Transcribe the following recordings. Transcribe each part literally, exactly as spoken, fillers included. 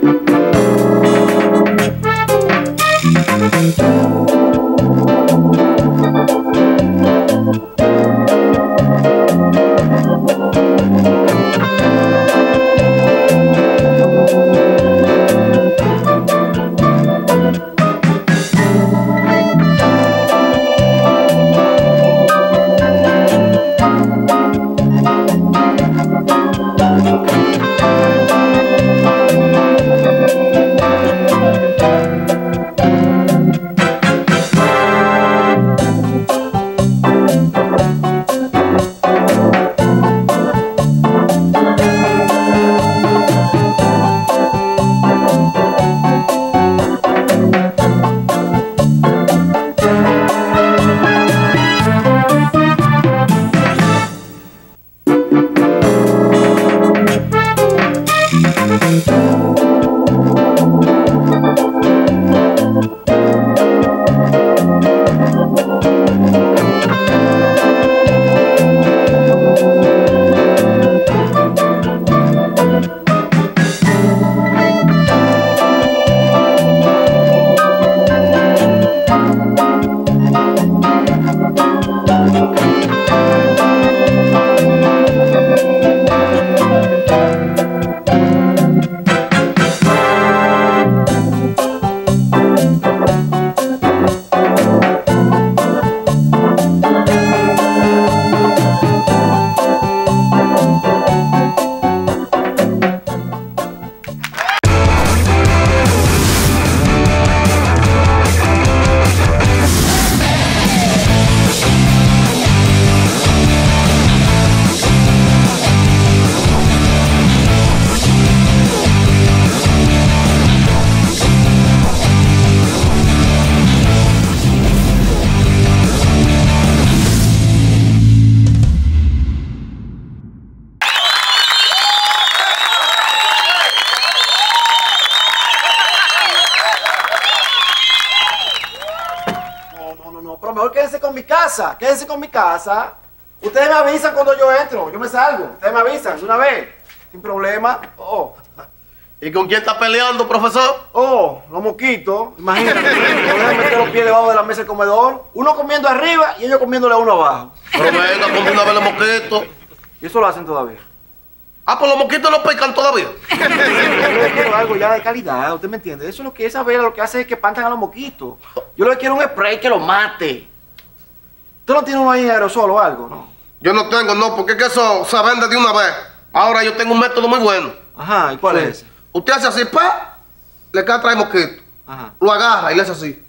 Quédense con mi casa, quédense con mi casa. Ustedes me avisan cuando yo entro, yo me salgo. Ustedes me avisan de una vez, sin problema. Oh. ¿Y con quién está peleando, profesor? Oh, los mosquitos. Imagínate, no dejan meter los pies debajo de la mesa del comedor. Uno comiendo arriba y ellos comiéndole a uno abajo. Pero venga, ponme una vez los mosquitos. Y eso lo hacen todavía. Ah, pues los mosquitos no pican todavía. Yo quiero algo ya de calidad, ¿usted me entiende? Eso es lo que esa vela lo que hace es que espantan a los mosquitos. Yo lo que quiero es un spray que los mate. ¿Usted no tiene uno ahí aerosol o algo, no? Yo no tengo, no, porque es que eso se vende de una vez. Ahora yo tengo un método muy bueno. Ajá, ¿y cuál sí. es ese? Usted hace así, pa, le cae trae mosquito. Ajá. Lo agarra y le hace así.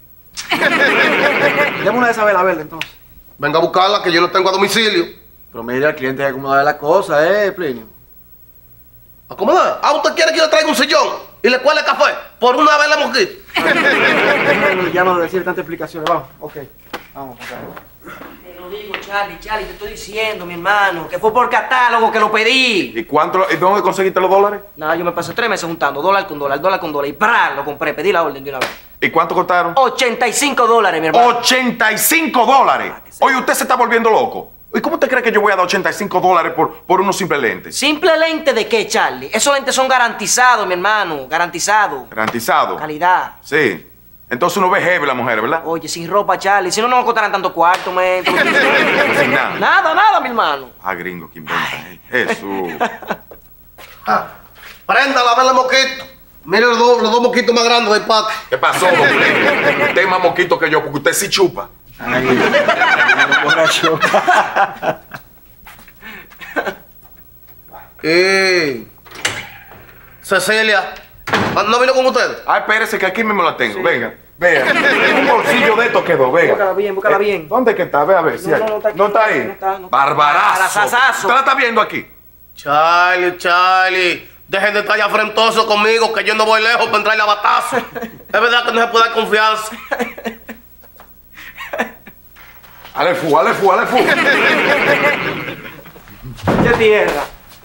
Deme una de esas velas verde, entonces. Venga a buscarla, que yo no tengo a domicilio. Pero mire al cliente que acomodar las cosas, ¿eh, Plinio? ¿Acomodar? Ah, ¿usted quiere que yo le traiga un sillón y le cuele café por una vela mosquito? Ya no decir tantas explicaciones, vamos, ok. Vamos, ok. Te lo digo, Charlie, Charlie, te estoy diciendo, mi hermano, que fue por catálogo que lo pedí. ¿Y cuánto? ¿Y dónde conseguiste los dólares? Nada, yo me pasé tres meses juntando dólar con dólar, dólar con dólar, y ¡prá! Lo compré, pedí la orden de una vez. ¿Y cuánto costaron? ochenta y cinco dólares, mi hermano. ¡ochenta y cinco dólares! Ah, Oye, usted se está volviendo loco. ¿Y cómo usted cree que yo voy a dar ochenta y cinco dólares por, por unos simples lentes? ¿Simple lente de qué, Charlie? Esos lentes son garantizados, mi hermano, garantizados. ¿Garantizado? Calidad. Sí. Entonces uno ve heavy la mujer, ¿verdad? Oye, sin ropa, Charlie, si no, no me costarán tanto cuarto, men. Sin nada. Nada, nada, mi hermano. Ah, gringo, que inventa. eh. Jesús. Ah, prenda la vela mosquito. Mire los dos, los dos mosquitos más grandes del patio. ¿Qué pasó, don Plinio? Usted es más mosquito que yo, porque usted sí chupa. Ay, borracho. Eh, Cecilia, ¿no vino con ustedes? Ah, espérese que aquí mismo la tengo. Sí. Venga, vea. Un bolsillo de esto quedó, venga. Búscala bien, búscala Eh, bien. ¿Dónde que está? Ve a ver si No, hay. no, no está aquí. ¿No está ahí? No está, no está. Barbarazo. Barazazazo. ¿Usted la está viendo aquí? Charlie, Charlie, dejen de estar ya afrentosos conmigo, que yo no voy lejos para entrarle a batazo. Es verdad que no se puede dar confianza. Ale fu, ale fu, ale fu. ¡Qué tierra!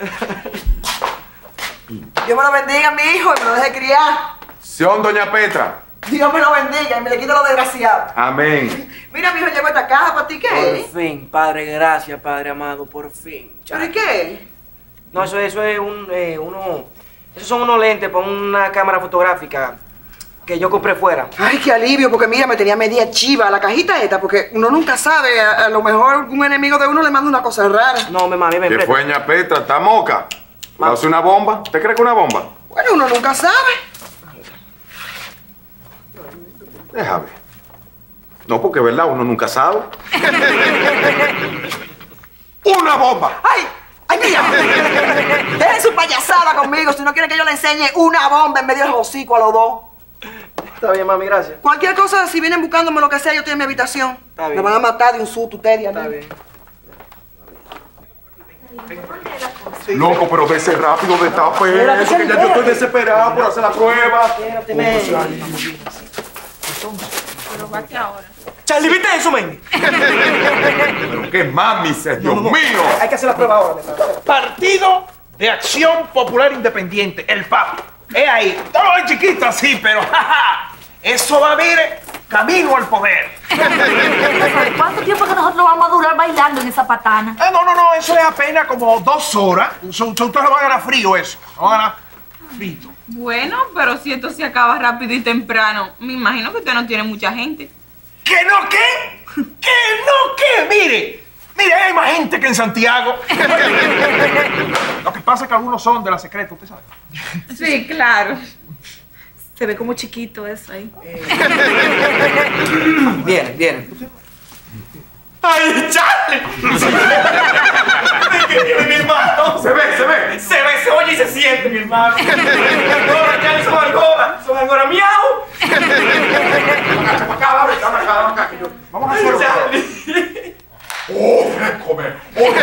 Dios me lo bendiga, mi hijo, y me lo deje criar. Sion, doña Petra. Dios me lo bendiga y me le quite lo desgraciado. Amén. Mira, mi hijo, llegó esta caja para ti, ¿qué? Por fin, Padre, gracias, Padre amado, por fin. ¿Pero y qué? No, eso, eso es un, eh, uno, Esos son unos lentes para una cámara fotográfica que yo compré fuera. Ay, qué alivio, porque mira, me tenía media chiva la cajita esta, porque uno nunca sabe, a, a lo mejor un enemigo de uno le manda una cosa rara. No, mi mami, me ¿Qué presta. fue, ña Petra? ¿Está moca? ¿Le hace una bomba? ¿Usted cree que una bomba? Bueno, uno nunca sabe. Deja ver. No, porque verdad, uno nunca sabe. ¡Una bomba! ¡Ay! ¡Ay, mira! Dejen su payasada conmigo si no quieren que yo le enseñe una bomba en medio del hocico a los dos. Está bien, mami, gracias. Cualquier cosa, si vienen buscándome lo que sea, yo estoy en mi habitación. Está bien. Me van a matar de un susto ustedes y a mí. Está bien. Loco, pero vese rápido de esta fe. Espérate, Eso que ya yo espérate. estoy desesperado por hacer la prueba. Espérate, men. Pero va que ahora. Charlie, ¿viste eso, men? Pero qué mamis es, Dios mío. Hay que hacer la prueba ahora, mi hermano. Partido de Acción Popular Independiente, el P A P. Es ahí. Todo es chiquito así, pero jaja. Eso va, mire, camino al poder. ¿Cuánto tiempo que nosotros vamos a durar bailando en esa patana? Ah, no, no, no, eso es apenas como dos horas. Eso- eso Ustedes lo van a ganar frío, eso. Lo van a ganar frito. Bueno, pero si esto se acaba rápido y temprano, me imagino que usted no tiene mucha gente. ¿Que no qué? ¿Que no qué? Mire, mire, hay más gente que en Santiago. Lo que pasa es que algunos son de la secreta, usted sabe. Sí, claro. Se ve como chiquito eso ahí. Viene, viene. ¡Ay, Charlie! Mi hermano. Se ve, se ve. Se ve, se oye y se siente, mi hermano. Ahora, Charlie, son algoras. Son algoras, miau. Vamos a hacerlo. ¡Oh, comer! ¡Oye!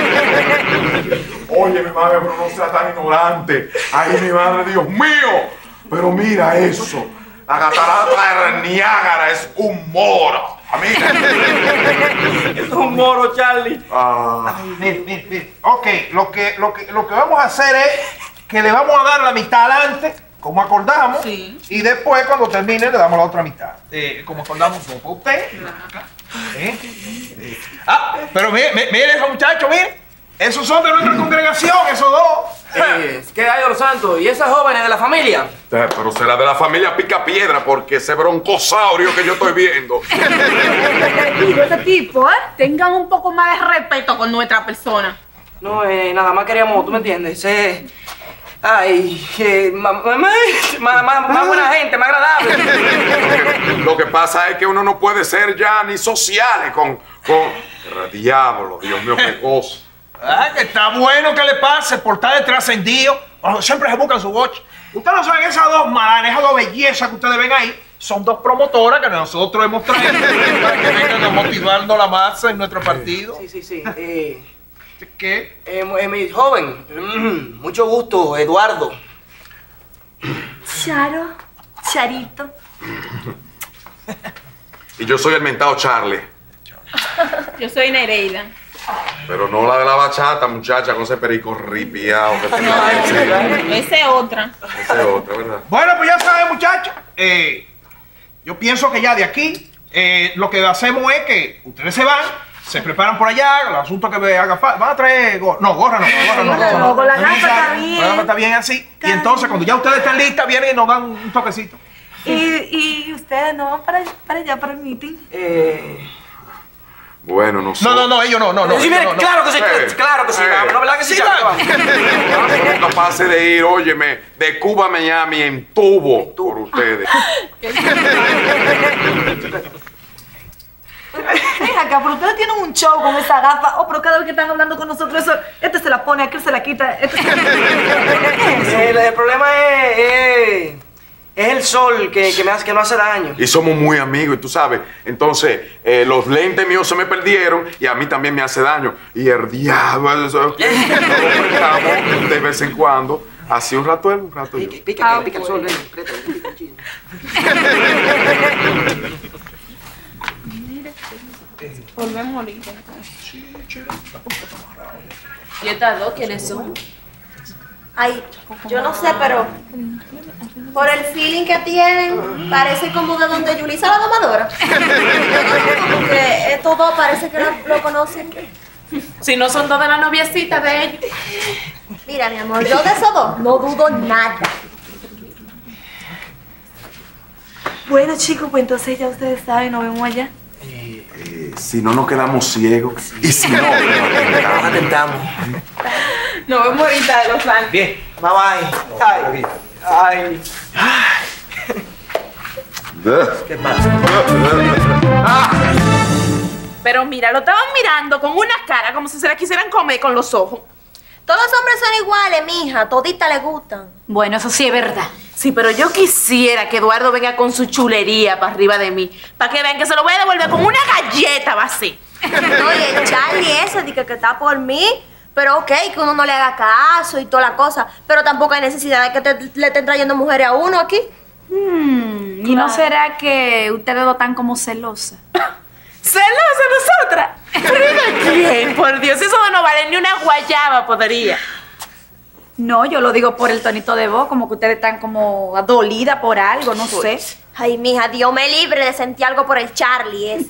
Oye, mi madre, pero no sea tan ignorante. Ay, mi madre, Dios mío. Pero mira eso. La catarata de Niágara es un moro. Amiga. Es un moro, Charlie. Ah, Mire, mire, mire. Ok, lo que, lo, que, lo que vamos a hacer es que le vamos a dar la mitad adelante, como acordamos, Sí. y después, cuando termine, le damos la otra mitad. Eh, como acordamos, dos para usted. ¿Eh? Eh. Ah, pero mire, mire, mire esos muchachos, mire. Esos son de nuestra congregación, esos dos. Eh, ¿Qué hay de los santos? ¿Y esas jóvenes de la familia? eh, pero será de la familia Picapiedra porque ese broncosaurio que yo estoy viendo. Y ese tipo, ¿eh? Tengan un poco más de respeto con nuestra persona. No, eh, nada más queríamos, ¿tú me entiendes? Eh, ay, eh, más, más, más, más buena gente, más agradable. Lo que pasa es que uno no puede ser ya ni sociales con... con... Diablo, Dios mío, qué cosa. Ah, que está bueno que le pase por estar de trascendido. Cuando siempre se buscan su boche. Ustedes no saben, esas dos malanes, esas dos bellezas que ustedes ven ahí, son dos promotoras que nosotros hemos traído para que vengan a motivando la masa en nuestro partido. Sí, sí, sí. Eh, ¿Qué? eh, eh, mi joven, mm, mucho gusto, Eduardo. Charo, Charito. Y yo soy el mentado Charlie. Yo soy Nereida. Pero no la de la bachata, muchacha, con ese perico ripiado que tiene la gente. Esa es otra. Ese es otro, ¿verdad? Bueno, pues ya saben, muchachos. Eh, yo pienso que ya de aquí eh, lo que hacemos es que ustedes se van, se preparan por allá, el asunto que me haga falta. Van a traer gorra. No, gorra no, gorra no. gorra no, con la Camisa, gafa está bien. la gafa está bien así. Y entonces, cuando ya ustedes están listas, vienen y nos dan un toquecito. ¿Y, y ustedes no van para, para allá, para el meeting? Eh, Bueno, no sé. No, no, no, ellos no, no, no. sí, ellos mire, no, no. claro que sí, Eh, claro que sí, eh. vamos, ¿no? ¿Verdad que sí, Sí, Charlie? va. Vamos. Somos capaces de ir, óyeme, de Cuba a Miami en tubo por ustedes. Ven acá, pero ustedes tienen un show con esa gafa. Oh, pero cada vez que están hablando con nosotros, eso, este se la pone, aquel se la quita. Este se la... ¿Qué es eso? El, el problema es, es, es el sol que, que me hace, que no hace daño. Y somos muy amigos, y tú sabes. Entonces, eh, los lentes míos se me perdieron y a mí también me hace daño. Y el diablo, eso, nos lo prestamos de vez en cuando. Así un rato él, un rato yo. Pica, pica, Ah, que pica el bueno. sol, ven, aprieta, pica el chino. Volvemos ahorita. ¿Y estas dos quiénes son? Ay, yo no sé, pero por el feeling que tienen, parece como de donde Yulisa la domadora. Como que estos dos parece que lo, lo conocen. Si no son dos de la noviecita de ellos. Mira, mi amor, yo de esos dos no dudo nada. Bueno, chicos, pues entonces ya ustedes saben, nos vemos allá. Eh, si no nos quedamos ciegos. Y si no, Nos atentamos. Nos vemos ahorita de los fans. Bien, bye bye. Ay, ay. ¿Qué pasa? Pero mira, lo estaban mirando con una cara como si se la quisieran comer con los ojos. Todos los hombres son iguales, mija. Toditas le gustan. Bueno, eso sí es verdad. Sí, pero yo quisiera que Eduardo venga con su chulería para arriba de mí. Para que vean que se lo voy a devolver como una galleta, va así. Oye, Charlie, eso de que, que está por mí. Pero ok, que uno no le haga caso y toda la cosa. Pero tampoco hay necesidad de que te- le estén trayendo mujeres a uno aquí. Hmm, ¿y no será que ustedes dos están como celosas? ¿Celosa nosotras? ¿Pero de quién? Por Dios, eso no vale ni una guayaba, podría. No, yo lo digo por el tonito de voz, como que ustedes están como dolidas por algo, no sé. Ay, mija, Dios me libre de sentir algo por el Charlie ese.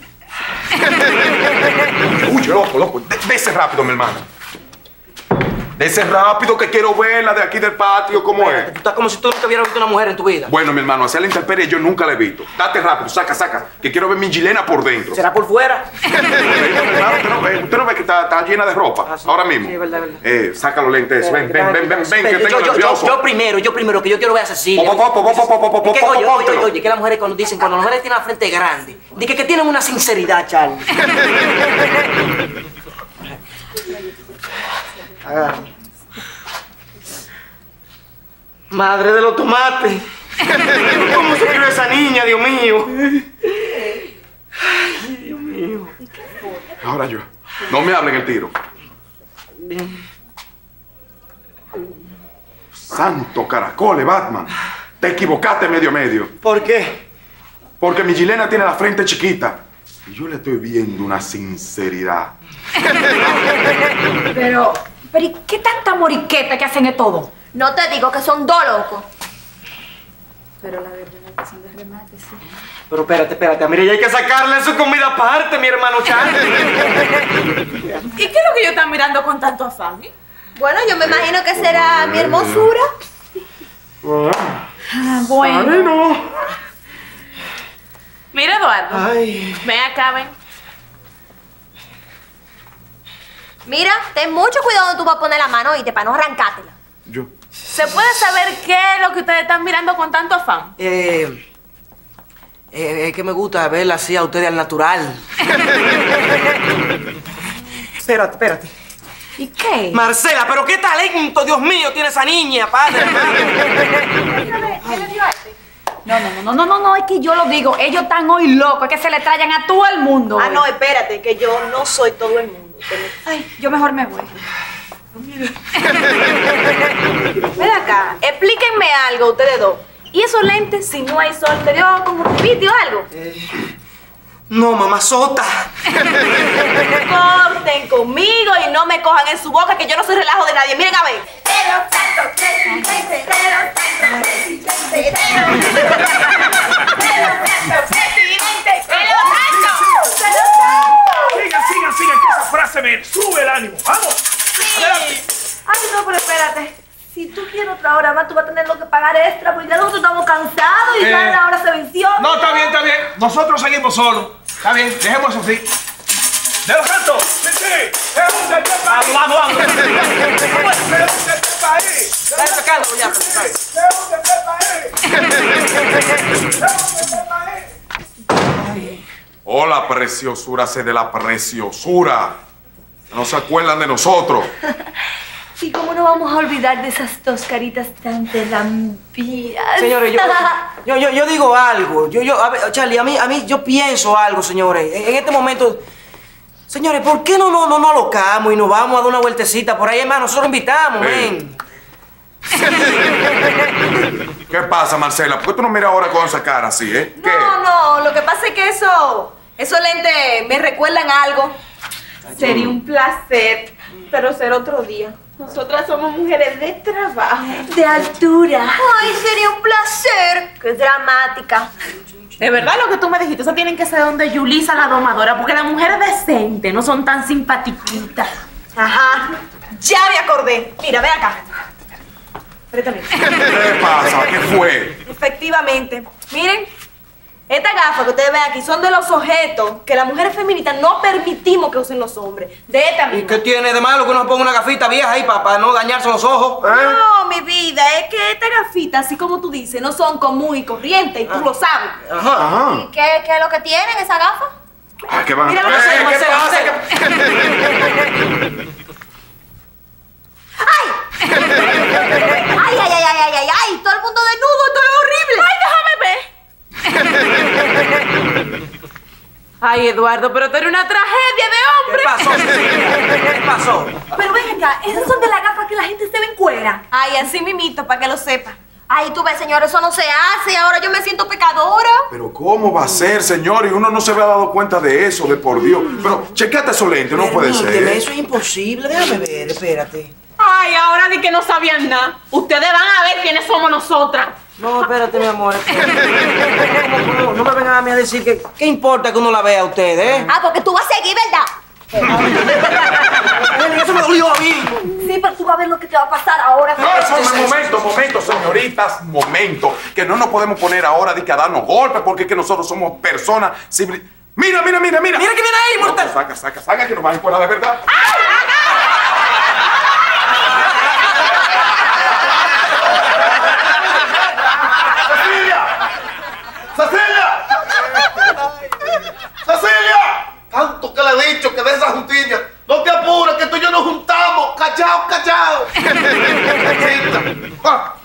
Uy, loco, loco. De- Dese rápido, mi hermano. Dese rápido que quiero verla de aquí del patio, ¿cómo es? Tú estás como si tú nunca hubieras visto una mujer en tu vida. Bueno, mi hermano, hacia la intemperie yo nunca la he visto. Date rápido, saca, saca, que quiero ver mi chilena por dentro. ¿Será por fuera? Hermano, usted no ve, usted no ve que está, está llena de ropa Ah, sí. ahora mismo. Sí, es verdad, es verdad. Eh, saca los lentes, ven, ven, ven, ven, ven, que Yo- tengo yo, yo, nervioso. yo primero, yo primero, que yo quiero ver a Cecilia. Po, po, po, po, po, po, po, po, Es que, po, oye, oye, póntelo. oye, que las mujeres cuando dicen, cuando las mujeres tienen la frente grande, dicen que tienen una sinceridad, Charlie. Agarra. Madre de los tomates. ¿Cómo se crió esa niña, Dios mío? Ay, Dios mío. Ahora yo. No me hablen el tiro. Santo caracoles, Batman. Te equivocaste medio medio. ¿Por qué? Porque mi chilena tiene la frente chiquita. Y yo le estoy viendo una sinceridad. Pero, pero ¿y qué tanta moriqueta que hacen de todo? No te digo que son dos locos. Pero la verdad es que son de remate, sí. Pero espérate, espérate. Mire, ya hay que sacarle su comida aparte, mi hermano Charlie. ¿Y qué es lo que ellos están mirando con tanto afán? eh? Bueno, yo me imagino que será mi hermosura. Ah, bueno. Mira, Eduardo. Ay. Ven acá, ven. Mira, ten mucho cuidado donde tú vas a poner la mano, oíste, para no arrancártela. Yo. ¿Se puede saber qué es lo que ustedes están mirando con tanto afán? Eh, eh, es que me gusta verla así a ustedes al natural. Espérate, espérate. ¿Y qué? Marcela, pero qué talento, Dios mío, tiene esa niña, padre, hermano. ¿Qué le dio a este? No, no, no, no, no, no, es que yo lo digo. Ellos están hoy locos, es que se le trayan a todo el mundo. Ah, hoy. no, espérate, que yo no soy todo el mundo. Ay, yo mejor me voy. Ven acá, explíquenme algo ustedes dos. ¿Y esos lentes, si no hay sol, te dio como pipiti o algo? No, mamazota. Corten conmigo y no me cojan en su boca, que yo no soy relajo de nadie. Miren a ver. Sigan, sigan, sigan, que esa frase me sube el ánimo. ¡Vamos! Adelante. Ay, no, pero espérate. Si tú quieres otra hora más, tú vas a tener que pagar extra, porque ya nosotros estamos cansados y ya Eh, la hora se venció. No, está bien, está bien. Nosotros seguimos solos. Está bien, dejemos eso así. ¡De los cantos! ¡Sí, sí! ¡Se hunde este país! Vamos, vamos, vamos. ¡Se hunde este país! Dale sacando, ya. ¡Se hunde este país! ¡Se hunde este país! Hola, preciosura, sé de la preciosura. No se acuerdan de nosotros. ¿Y cómo no vamos a olvidar de esas dos caritas tan lampias? Señores, yo, yo, yo, yo digo algo. Yo, yo, a ver, Charlie, a mí, a mí, yo pienso algo, señores. En, en este momento, señores, ¿por qué no, no, no nos alocamos y nos vamos a dar una vueltecita por ahí? Es más, nosotros invitamos, Sí. ven. ¿Qué pasa, Marcela? ¿Por qué tú no miras ahora con esa cara así, eh? ¿Qué? No, no, lo que pasa es que eso, esos lentes me recuerdan algo. Sería un placer, pero ser otro día. Nosotras somos mujeres de trabajo, de altura. Ay, sería un placer. Qué dramática. De verdad lo que tú me dijiste, eso tienen que ser donde Yulisa la domadora, porque las mujeres decentes no son tan simpatiquitas. Ajá. Ya me acordé. Mira, ven acá. Préstame. ¿Qué pasa? ¿Qué fue? Efectivamente. Miren, estas gafas que ustedes ven aquí son de los objetos que las mujeres feministas no permitimos que usen los hombres. De esta ¿Y misma. qué tiene de malo que uno ponga una gafita vieja ahí para no dañarse los ojos? ¿Eh? No, mi vida, es que estas gafitas, así como tú dices, no son común y corriente, y tú lo sabes. Ajá. ¿Y qué, qué es lo que tienen esas gafas? Ah, ¿qué van a Mira lo que Eh, hacemos, ¿Qué hacemos, pasa? hacemos. ¡Ay! ¡Ay, ay, ay, ay, ay, ay! ¡Ay! Todo el mundo desnudo, esto es horrible. ¡Ay, déjame ver! Ay, Eduardo, pero tú eres una tragedia de hombre. ¿Qué pasó, Cecilia? ¿Qué pasó? Pero ven acá, esas son de las gafas que la gente se ve en cuera. Ay, así mimito, para que lo sepa. Ay, tú ves, señor, eso no se hace. Ahora yo me siento pecadora. Pero ¿cómo va a ser, señor? Y uno no se había dado cuenta de eso, de por Dios. Pero chequeate esos lentes, no puede Permíteme, ser. eso es imposible. Déjame ver, espérate. Ay, ahora di que no sabían nada. Ustedes van a ver quiénes somos nosotras. No, espérate, mi amor. espérate. No, no, no, no me vengan a mí a decir que qué importa que uno la vea a ustedes, ¿eh? Ah, porque tú vas a seguir, ¿verdad? Eso me dolió a mí. Sí, pero tú vas a ver lo que te va a pasar ahora. No, no, momento, momento, señoritas, momento. Que no nos podemos poner ahora de que a darnos golpes porque es que nosotros somos personas civili- Mira, mira, mira, mira. Mira que viene ahí, No, mortal. pues saca, saca, saca que nos van a encuadrar de verdad. ¡Cecilia! ¡Cecilia! Tanto que le he dicho que de esa juntiña. No te apures, que tú y yo nos juntamos. Callao, callao. Ah.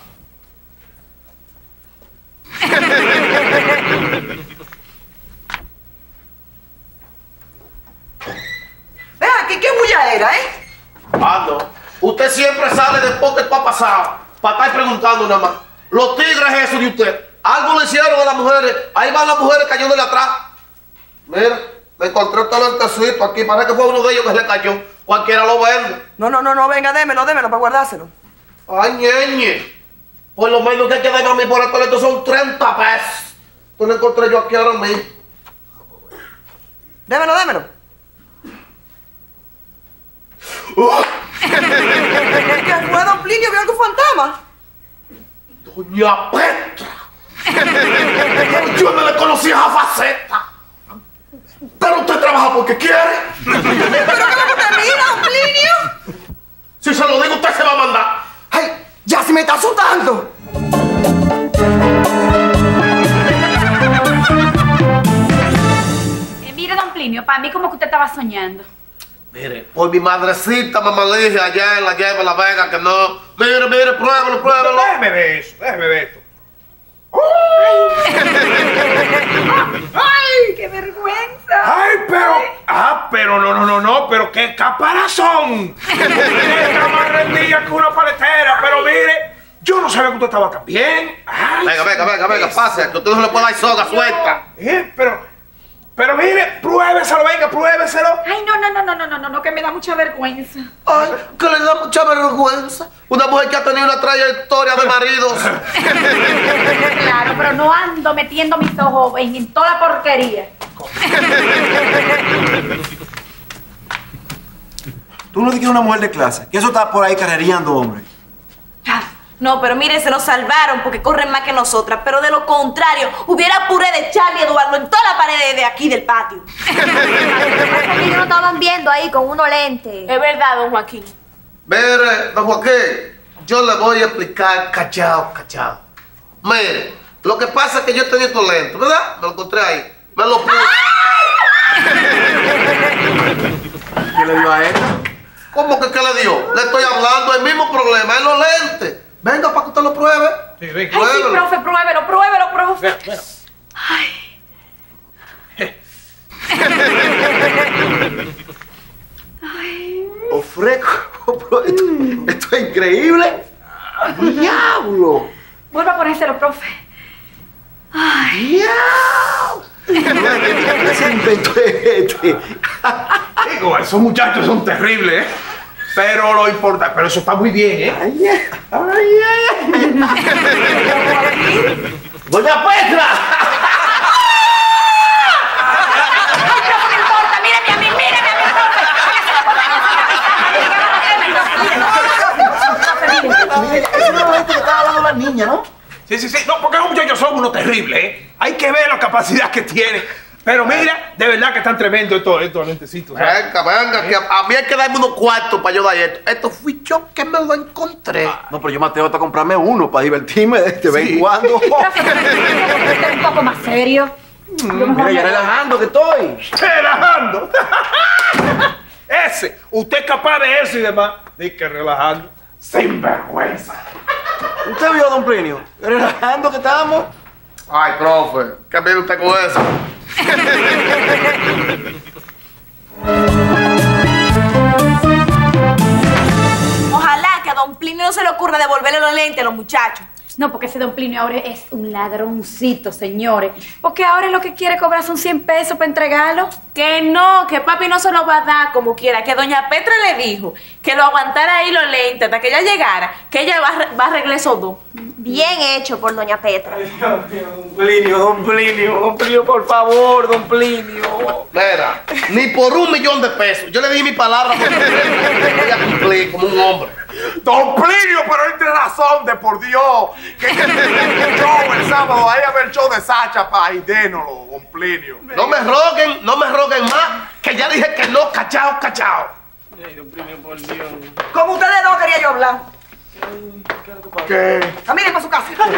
Ven aquí, ¿qué bulla era, eh? Ah, no. Usted siempre sale después que tú has pasado. Para estar preguntando nada más. Los tigres eso de usted. Algo le hicieron a las mujeres. Ahí van las mujeres cayéndole atrás. Mira, me encontré este lentecito aquí. Parece que fue uno de ellos que se le cayó. Cualquiera lo vende. No, no, no, no, venga, démelo, démelo para guardárselo. Ay, ñeñe. Por lo menos que hay que darme a mí por el toleto son treinta pesos. Esto lo encontré yo aquí ahora mismo. Démelo, démelo. ¡Oh! ¿Qué fue, don Plinio? ¿Vio algún fantasma? Doña Petra. Yo no le conocía esa faceta. Pero usted trabaja porque quiere. ¿Pero qué lo que mira, don Plinio? Si se lo digo, usted se va a mandar. ¡Ay! ¡Ya se me está asustando! Eh, mire, don Plinio, para mí como que usted estaba soñando. Mire, por mi madrecita, mamá le dije allá en la llave de La Vega que no. Mire, mire, pruébalo, pruébalo. Déjeme ver eso, déjeme ver esto. ¡Ay, qué vergüenza! ¡Ay, pero! ¡Ah, pero no, no, no, no! ¡Pero qué caparazón! ¡Está más rendida que una paletera! Pero mire, yo no sabía que usted estaba tan bien. Ay, Venga, venga, venga, venga, pase, que usted no le puede dar soga suelta. eh, pero... Pero mire, pruébeselo, venga, pruébeselo. Ay, no, no, no, no, no, no, no, no, que me da mucha vergüenza. Ay, que le da mucha vergüenza. Una mujer que ha tenido una trayectoria de maridos. Claro, pero no ando metiendo mis ojos en, en toda la porquería. Tú no dices una mujer de clase, que eso está por ahí carrereando, hombre. No, pero miren, se nos salvaron porque corren más que nosotras. Pero de lo contrario, hubiera puré de Charlie y Eduardo en toda la pared de aquí del patio. Ellos no estaban viendo ahí con unos lentes. Es verdad, don Joaquín. Mire, don Joaquín, yo le voy a explicar cachao, cachao. Mire, lo que pasa es que yo tenía estos lentes, ¿verdad? Me lo encontré ahí. Me lo puse. ¿Qué le dio a él? ¿Cómo que qué le dio? Le estoy hablando, el mismo problema, es los lentes. Venga, para que usted lo pruebe. Sí, venga. Ay, sí, Pruébelo. profe, pruébelo, pruébelo, profe. Mira, mira. Ofreco, bro, esto, esto es increíble. ¡Diablo! Vuelva a ponérselo, profe. ¡Diablo! ¿Qué se inventó este? Digo, esos muchachos son terribles, ¿eh? Pero lo importante, pero eso está muy bien, ¿eh? Ay, ay, ay, ay. ¡Doña Petra! Ay, profe, no importa, míreme a mí, míreme a mí, profe. Hágase la cosa, hágase la cosa. niña, ¿no? Sí, sí, sí. No, porque esos muchachos son uno terrible, ¿eh? Hay que ver la capacidad que tienen. Pero mira, de verdad que están tremendos estos, estos lentecitos. ¿sabes? Venga, venga, que a, a mí hay que darme unos cuartos para yo dar esto. Esto fui yo que me lo encontré. No, pero yo me atrevo hasta a comprarme uno para divertirme de vez en cuando. Un poco más serio. Mira, ya relajando que estoy. ¡Relajando! Ese, usted es capaz de eso y demás. Dice que relajando. Sin vergüenza. ¿Usted vio, don Plinio? Relajando que estamos. Ay, profe, ¿qué viene usted con eso? Ojalá que a don Plinio no se le ocurra devolverle los lentes a los muchachos. No, porque ese don Plinio ahora es un ladroncito, señores. Porque ahora lo que quiere cobrar son cien pesos para entregarlo. Que no, que papi no se lo va a dar como quiera. Que doña Petra le dijo que lo aguantara ahí los lentes hasta que ella llegara, que ella va, a re- va a arreglar esos dos. Bien hecho por doña Petra. Dios mío, don Plinio, don Plinio, don Plinio, por favor, don Plinio. Mira, ni por un millón de pesos. Yo le di mi palabra porque voy a cumplir como un hombre. Don Plinio, pero él tiene razón, de por Dios. Que el show el sábado, vaya a ver el show de Sacha para y dénoslo, don Plinio. No me roguen, no me roguen más, que ya dije que no, cachao, cachao. Ay, don Plinio, por Dios. Como ustedes dos quería yo hablar. ¿Qué? Caminen para su casa. Así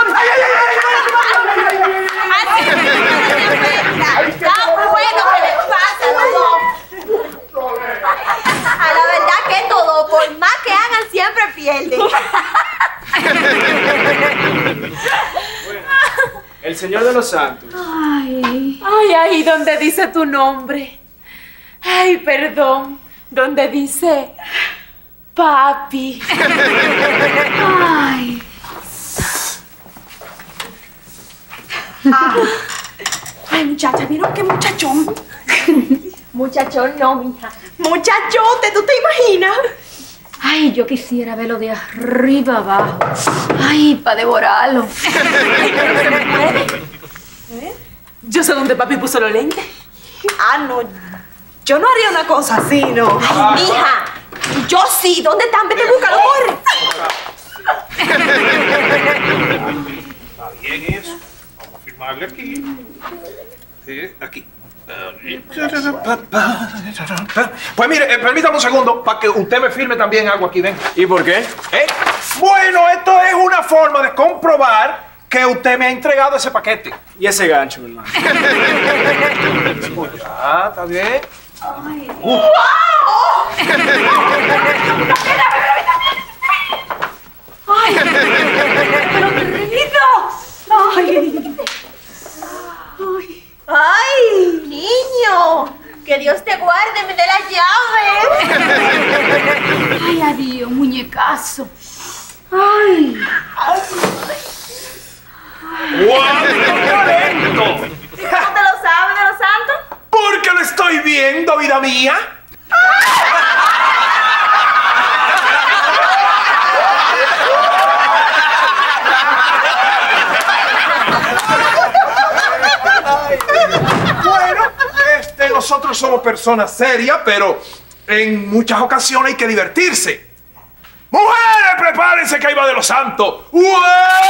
está bueno que le pasa a los dos. A la verdad que todo, por más que hagan, siempre pierden. El Señor de los Santos. Ay. Ay, ahí donde dice tu nombre. Ay, perdón. Donde dice papi. Ay. Ah. Ay, muchacha, ¿vieron qué muchachón? Muchachón, no, mija. Muchachote, ¿tú te imaginas? Ay, yo quisiera verlo de arriba abajo. Ay, para devorarlo. Yo sé dónde papi puso los lentes. Ah, no. Yo no haría una cosa así, ¿no? Ay, mija. Yo sí. ¿Dónde están? Vete, búscalo, corre. Está bien eso. Vamos a firmarle aquí. Sí, aquí. Pues mire, eh, permítame un segundo para que usted me firme también algo aquí, ven. ¿Y por qué? ¿Eh? Bueno, esto es una forma de comprobar que usted me ha entregado ese paquete. Y ese gancho, mi hermano. Ya, está bien. Uh. Ay, pero querido. Ay. Ay. Ay, niño. Que Dios te guarde, me dé la llave. Ay, adiós, muñecazo. Ay. ¡Cuánto talento! ¿Y cómo te lo sabes de los santos? Porque lo estoy viendo, vida mía. Bueno, este, nosotros somos personas serias, pero en muchas ocasiones hay que divertirse. ¡Mujeres, prepárense que ahí va de los santos! ¡Ué!